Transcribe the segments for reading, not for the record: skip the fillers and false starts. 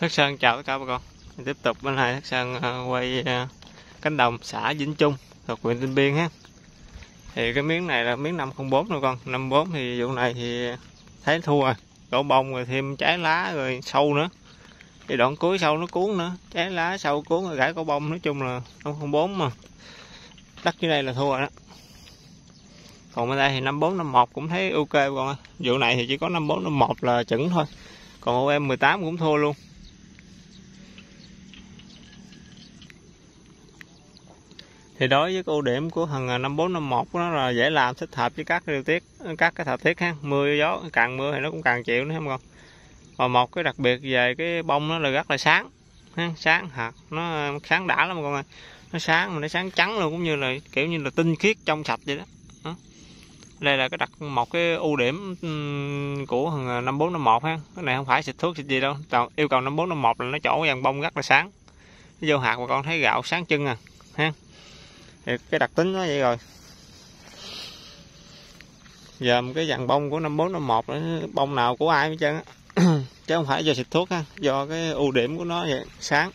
Thất Sơn chào tất cả bà con. Mình tiếp tục bên này Thất Sơn quay cánh đồng xã Vĩnh Trung thuộc huyện Tịnh Biên ha. Thì cái miếng này là miếng 504 nè con. 504 thì vụ này thì thấy thua rồi. Đổ bông rồi thêm trái lá rồi sâu nữa. Cái đoạn cuối sâu nó cuốn nữa, trái lá sâu cuốn rồi gãy cổ bông, nói chung là 504 mà. Đất dưới đây là thua rồi đó. Còn bên đây thì 54 51 cũng thấy ok con ơi. Vụ này thì chỉ có 54 51 là chuẩn thôi. Còn OM 18 cũng thua luôn. Thì đối với cái ưu điểm của thằng 5451 nó là dễ làm, thích hợp với các điều tiết, các cái thời tiết ha, mưa gió, càng mưa thì nó cũng càng chịu nữa không con. Và một cái đặc biệt về cái bông nó là rất là sáng ha, sáng hạt nó sáng đã lắm con ơi. Nó sáng mà nó sáng trắng luôn, cũng như là kiểu như là tinh khiết trong sạch vậy đó. Đây là một cái ưu điểm của thằng 5451 ha. Cái này không phải xịt thuốc xịt gì đâu, yêu cầu 5451 là nó chỗ dàn bông rất là sáng. Vô hạt mà con thấy gạo sáng trưng à ha. Thì cái đặc tính nó vậy rồi. Giờ cái dàn bông của 5451 bông nào của ai hết trơn á. Chứ không phải do xịt thuốc ha, do cái ưu điểm của nó vậy, sáng.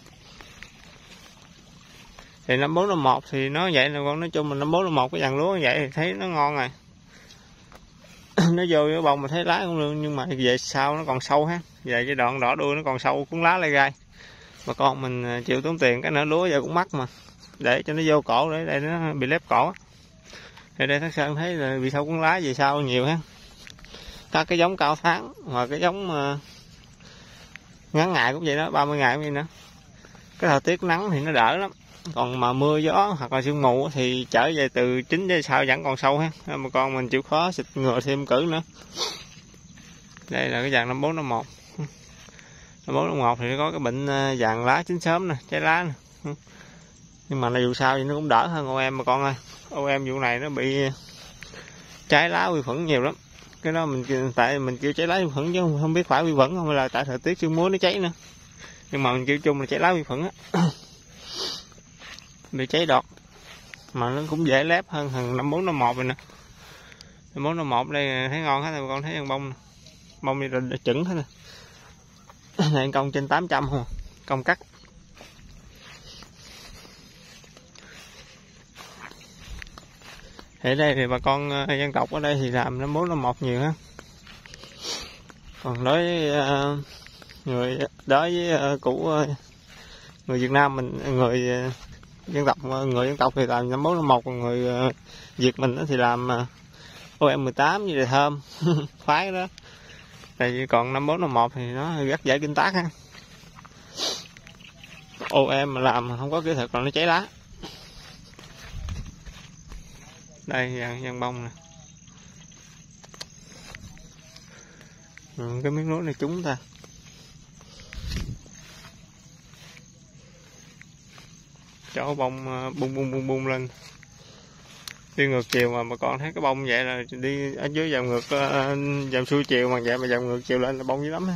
Thì 5451 thì nó vậy nè con, nói chung là 5451 cái dàn lúa như vậy thì thấy nó ngon rồi. Nó vô cái bông mà thấy lá cũng luôn, nhưng mà về sau nó còn sâu ha. Về cái đoạn đỏ đuôi nó còn sâu cuốn lá lại gai. Mà con mình chịu tốn tiền, cái nửa lúa giờ cũng mắc mà. Để cho nó vô cổ, để đây nó bị lép cổ. Thì đây Thất Sơn thấy là bị sâu cuốn lá về sau nhiều ha. Các cái giống cao tháng hoặc cái giống ngắn ngày cũng vậy đó, 30 ngày cũng vậy nữa. Cái thời tiết nắng thì nó đỡ lắm. Còn mà mưa gió hoặc là sương mù thì trở về từ 9 giờ sau vẫn còn sâu ha. Mà con mình chịu khó xịt ngừa thêm cử nữa. Đây là cái dàn 5451. 5451 thì nó có cái bệnh vàng lá chín sớm nè, trái lá nè. Nhưng mà dù sao thì nó cũng đỡ hơn OM mà con ơi. OM vụ này nó bị trái lá vi khuẩn nhiều lắm. Cái đó tại mình kêu trái lá vi khuẩn chứ không biết phải vi khuẩn không, hay là tại thời tiết sương muối nó cháy nữa. Nhưng mà mình kêu chung là trái lá vi khuẩn á. Bị cháy đọt. Mà nó cũng dễ lép hơn thằng 5451 này nè. 5451 đây thấy ngon hết rồi, con thấy con bông nè. Bông này là chuẩn hết nè. Này công trên 800 không, công cắt. Thì ở đây thì bà con dân tộc ở đây thì làm 5451 nhiều ha. Còn đối với của người Việt Nam mình, người dân tộc thì làm 5451, còn người Việt mình thì làm OM18 như là thơm phái đó. Tại vì còn 5451 thì nó rất dễ kinh tác ha. OM mà làm không có kỹ thuật là nó cháy lá. Đây dàn bông nè. Cái miếng lúa này trúng ta. Chỗ bông bung lên. Đi ngược chiều mà bà con thấy cái bông vậy là đi ở dưới dòng ngược, dòng xuôi chiều mà vậy mà dòng ngược chiều lên là bông dữ lắm ha.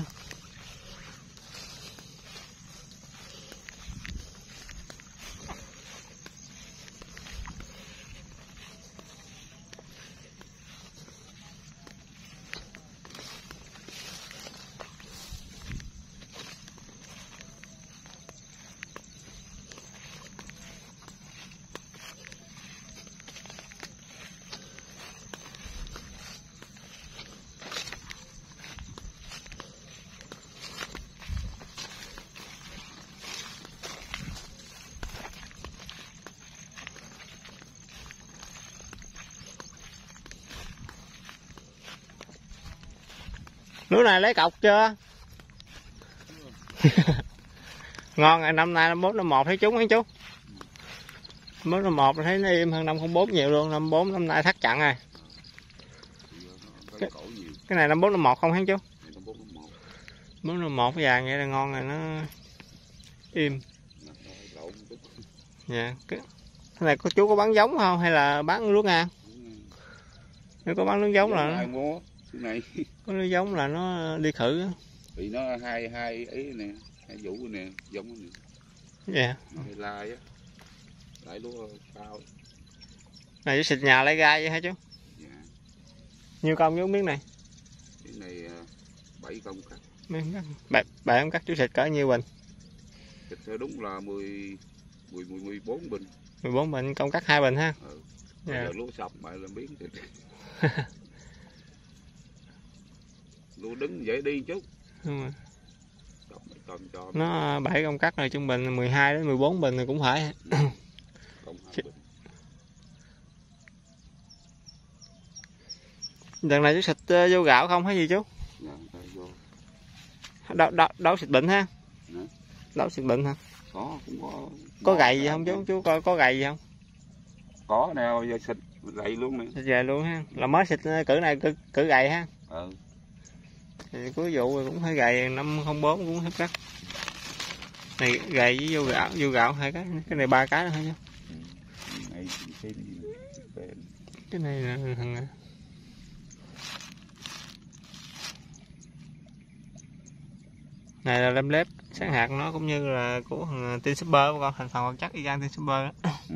Lúa này lấy cọc chưa? Ngon rồi, năm nay 5451 thấy trúng hả chú? 5451 thấy nó im hơn 504 nhiều luôn, 54 năm nay thắt chặn rồi. Cái này 5451 không hả chú? 451 vàng vậy là ngon rồi, nó im. Dạ, cái này chú có bán giống không hay là bán lúa ngang? Nếu có bán lúa giống là này có lúa giống là nó đi khử. Thì nó hai ý nè, hai vụ nè, giống nè. Dạ. Nó lai á. Lại lúa cao. Này chú xịt nhà lấy gai vậy hả chú? Dạ. Nhiêu công với miếng này? Miếng này 7 công cắt. Bảy công cắt chú xịt cỡ nhiêu bình? Xịt theo đúng là 14 bình. 14 bình, công cắt 2 bình ha. Bây giờ lúa sập mày làm biến thì lúa đứng dễ đi chút. Đúng rồi. Nó 7 công cắt rồi trung bình 12 đến 14 bình thì cũng phải. Đằng này chú xịt vô gạo không hay gì chú? Đâu xịt bệnh ha? Đâu xịt bệnh hả? Cũng có gậy gì không chú? Chú coi có gậy gì không? Có nè, giờ xịt gậy luôn nè. Xịt gậy luôn ha. Là mới xịt cử này cử gậy ha. Thì cuối vụ rồi cũng phải gậy 504 cũng hết cắt. Này gậy với vô gạo hai cái này 3 cái nữa thôi chứ. Cái này là thằng này là lem lép sáng hạt nó cũng như là của thằng Tin Super con, thành phần vật chất y gan Tin Super đó.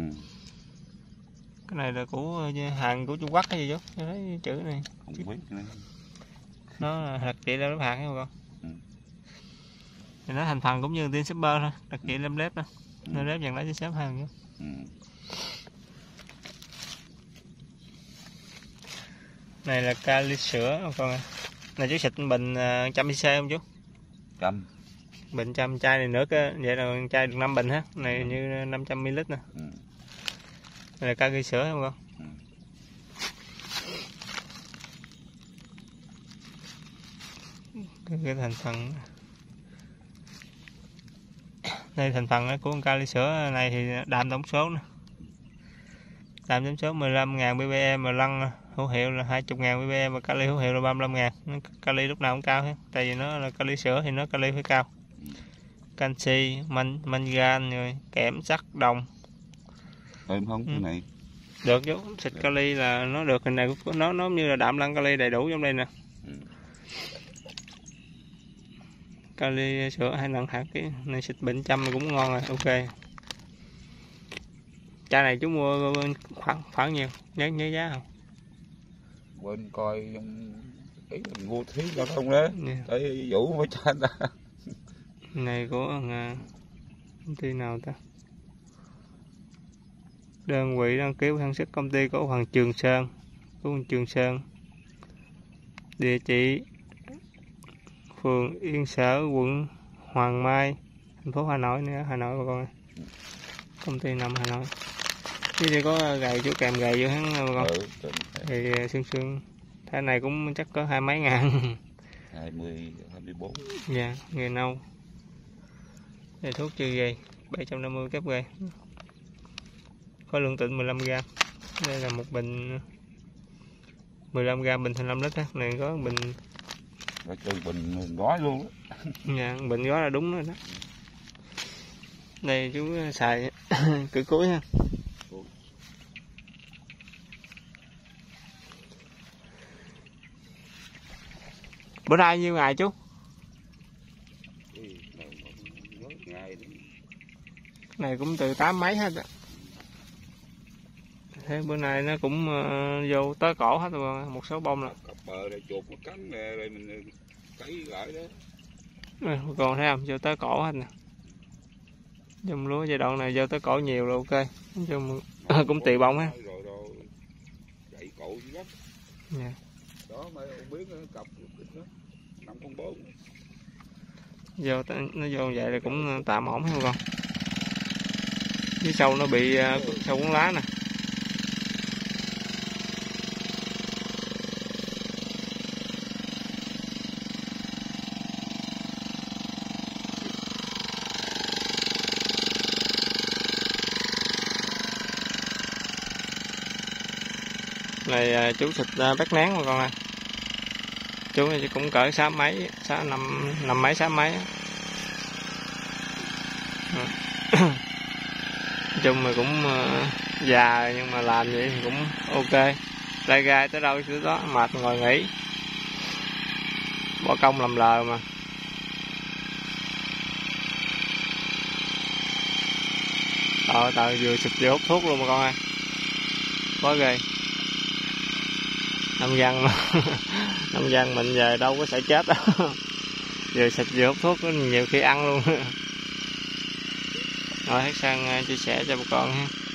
Cái này là của hàng của Trung Quốc hay gì chú? Thấy chữ này không biết nữa. Nó là đặc trị lem lép hạt hay không con? Thì nó thành phần cũng như Tin Super thôi, đặc trị lem lép đó. Lem lép dần lấy cho xếp hàng chứ. Này là kali sữa con ơi. Này chú xịt bình 100cc không chú? 100. Bình 100 chai này nữa cái vậy là chai được 5 bình ha. Này như 500ml nè. Này là kali sữa không con? Cái thành phần đây thành phần của con kali sữa này thì đạm tổng số nè. Đạm tổng số 15.000 ppm mà lăng hữu hiệu là 20.000 ppm và kali hữu hiệu là 35.000. Kali lúc nào cũng cao hết. Tại vì nó là kali sữa thì nó kali phải cao. Canxi, mangan rồi kẽm, sắt, đồng. Thêm không cái này? Được chú, xịt kali là nó được, hình này nó như là đạm lăng kali đầy đủ trong đây nè. Kali sữa 2 lần hạt cái này xịt bệnh trăm cũng ngon rồi, ok. Chai này chú mua khoảng nhiêu? Nhớ giá không? Quên coi ý mình mua thí giao thông đó. Tại vụ với cha ta. Này của công ty nào ta? Đơn vị đăng ký sản xuất công ty cổ phần Trường Sơn. Trường Sơn. Địa chỉ phường Yên Sở, quận Hoàng Mai, thành phố Hà Nội nữa, Hà Nội bà con ơi. Công ty nằm Hà Nội. Chứ đi có gầy chú kèm gầy vô hắn bà con. Thì xương cái này cũng chắc có 20 mấy ngàn. 24. Dạ, nghề nâu. Đây thuốc trừ gầy 750 kép gầy. Có lượng tịnh 15g. Đây là một bình 15g bình 25 lít á. Này có bình bình gói luôn á. Dạ, bình gói là đúng rồi đó. Đây chú xài cử cuối ha. Bữa nay nhiêu ngày chú? Này cũng từ 8 mấy hết á. Thế bữa nay nó cũng vô tới cổ hết rồi, một số bông nè. Cặp bờ đây chuột một cắn nè, đây mình cấy lại đó. Còn thấy không, vô tới cổ hết nè. Trong lúa giai đoạn này vô tới cổ nhiều rồi, ok. Trong cũng tùy bông ha. Rồi gãy cổ dưới đất. Dạ. Đó mấy ông biết cặp đó. 504. Vô nó vô vậy thì cũng tạm ổn không con? Phía sau nó bị sâu cuốn lá nè. Này chú xịt bát nén mà con ơi. Chú này cũng cỡ 6 mấy, 5 mấy 6 mấy. Nói chung mà cũng già nhưng mà làm vậy thì cũng ok. Lai gai tới đâu tới đó, mệt ngồi nghỉ. Bỏ công làm lờ mà. Vừa xịt vừa hút thuốc luôn mà con ơi. Quá ghê. nông dân mà. Nông dân mình giờ đâu có sợ chết đâu. Vừa xịt vừa hút thuốc nhiều khi ăn luôn. Rồi Hét Sang chia sẻ cho bà con ha.